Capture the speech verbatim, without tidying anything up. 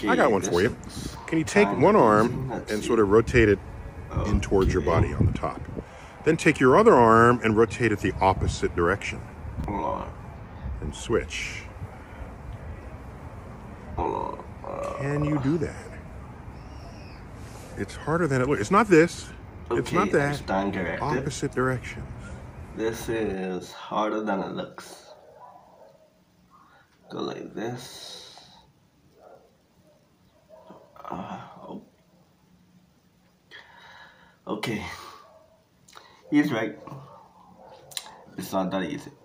Okay, I got one for you. Can you take one arm and sort of rotate it okay. in towards your body on the top? Then take your other arm and rotate it the opposite direction. Hold on. And switch. Hold on. Uh, Can you do that? It's harder than it looks. It's not this. okay, it's not that. Stand corrected. Opposite directions. This is harder than it looks. Go like this. Uh, oh. Okay. He's right. It's not that easy.